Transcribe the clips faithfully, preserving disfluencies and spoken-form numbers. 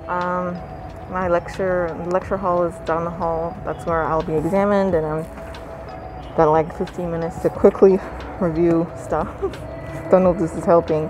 Um, my lecture lecture hall is down the hall. That's where I'll be examined, and I'm got like fifteen minutes to quickly review stuff. Don't know if this is helping.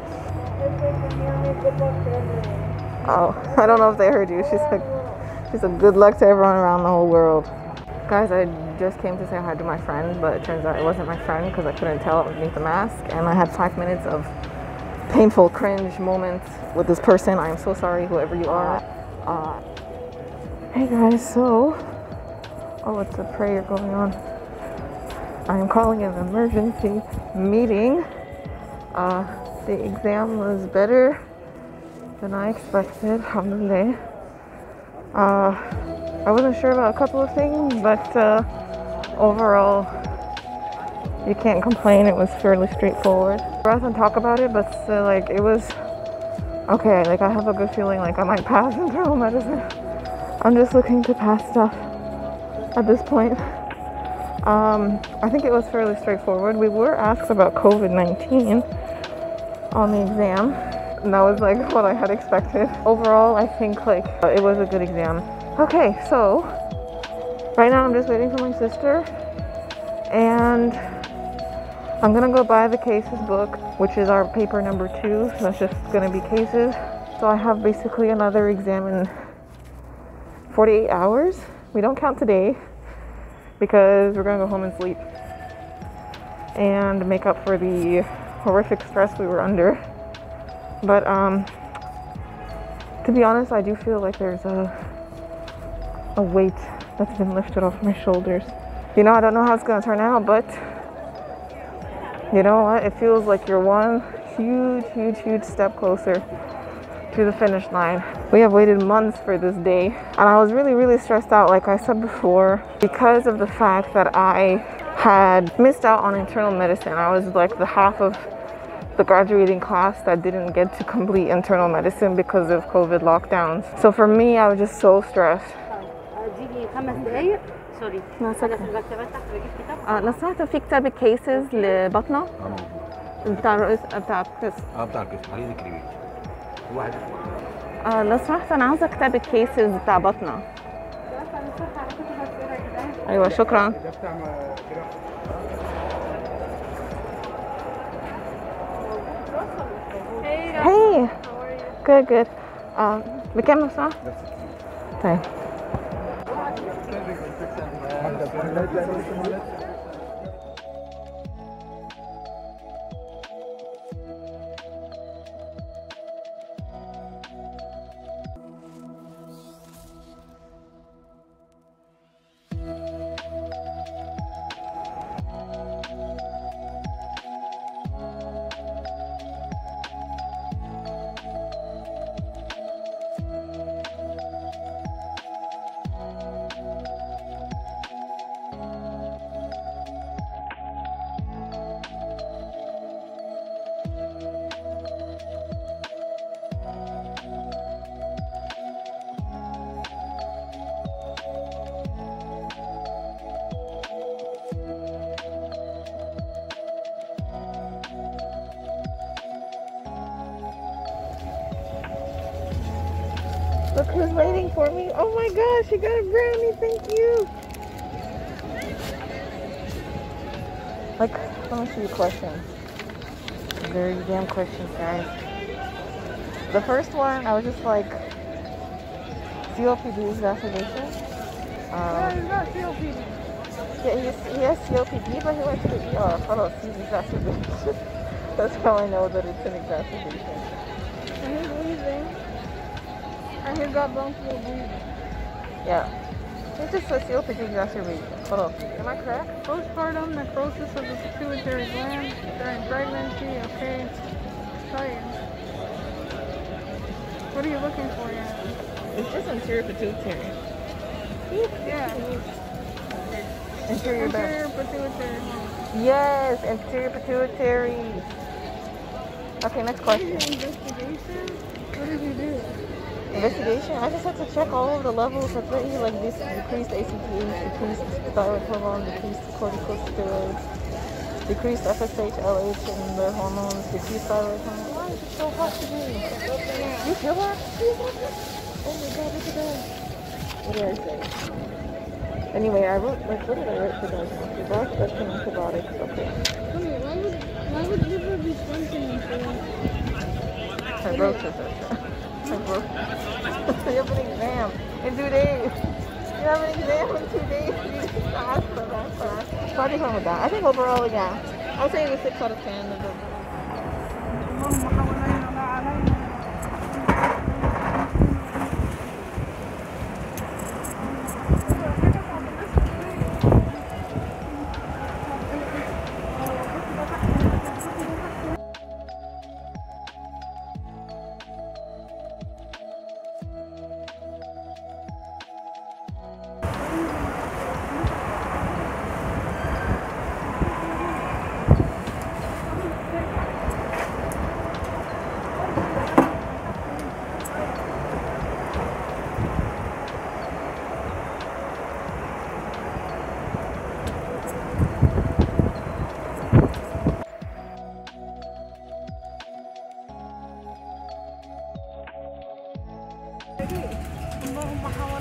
Oh, I don't know if they heard you. She said, she said good luck to everyone around the whole world. Guys, I just came to say hi to my friend, but it turns out it wasn't my friend because I couldn't tell underneath the mask, and I had five minutes of painful cringe moments with this person. I am so sorry, whoever you are. Uh, hey guys, so, oh, it's a prayer going on. I am calling an emergency meeting. Uh, the exam was better than I expected, alhamdulillah. Uh, I wasn't sure about a couple of things, but uh, overall, you can't complain. It was fairly straightforward. Rather than talk about it, but uh, like it was okay. Like I have a good feeling like I might pass internal medicine. I'm just looking to pass stuff at this point. Um, I think it was fairly straightforward. We were asked about COVID nineteen on the exam, and that was like what I had expected. Overall, I think like it was a good exam. Okay, so right now I'm just waiting for my sister, and I'm gonna go buy the cases book, which is our paper number two. So that's just gonna be cases. So I have basically another exam in forty-eight hours. We don't count today because we're gonna go home and sleep and make up for the horrific stress we were under. But um, to be honest, I do feel like there's a a weight that's been lifted off my shoulders. You know, I don't know how it's gonna turn out, but you know what? It feels like you're one huge, huge, huge step closer to the finish line. We have waited months for this day, and I was really, really stressed out, like I said before, because of the fact that I had missed out on internal medicine. I was like the half of the graduating class that didn't get to complete internal medicine because of COVID lockdowns. So for me, I was just so stressed. سوري ما انا في المكتبات تحت بجيب كتاب. اه لو سمحت في كتاب كيسز لبطنه اه موجود. بتاع الرئيس بتاع القسم. اه بتاع القسم حاليا الكريمي. في واحد اسمه اه لو سمحت انا عاوزه كتاب الكيسز بتاع بطنه. ايوه شكرا. ده بتاع Hey, good, good. Um, بكام لو سمحت؟ طيب. Look who's waiting for me. Oh my gosh, you got a brownie, thank you. Like, let me see your questions. Very damn questions, guys. The first one, I was just like, C O P D exacerbation. Um, لا لا سي او بي دي. yeah, he has, he has C O P D, but he went to the E R. Hold on, he's exacerbation. That's how I know that it's an exacerbation. And he's breathing. And he's got bronchial breathing. Yeah. It's just a C O P D exacerbation. Hold on. Am I correct? Postpartum necrosis of the pituitary gland during pregnancy. Okay. Sorry. What are you looking for, yeah? It's just anterior pituitary. Yeah. Anterior back. Anterior pituitary. Yes, anterior pituitary. Okay, next question. Investigation? What did you do? Investigation? I just had to check all of the levels. I put you like this decreased A C T H, decreased thyroid hormone, decreased corticosteroids, decreased F S H, L H, and their hormones, decreased thyroid hormone. Why is it so hard to do? You feel that? Oh my god, look at that. What did I say? Anyway, I wrote, like, what did I write for dogs? Broth, spectrum, antibiotics, okay. Wait, why would, why would liver be functioning for that? Fibrosis. Fibrosis. You have an exam in two days. You have an exam in two days. You need to fast for that class. Starting from that. I think overall, yeah. I'll say it was six out of ten. اللهم حوالينا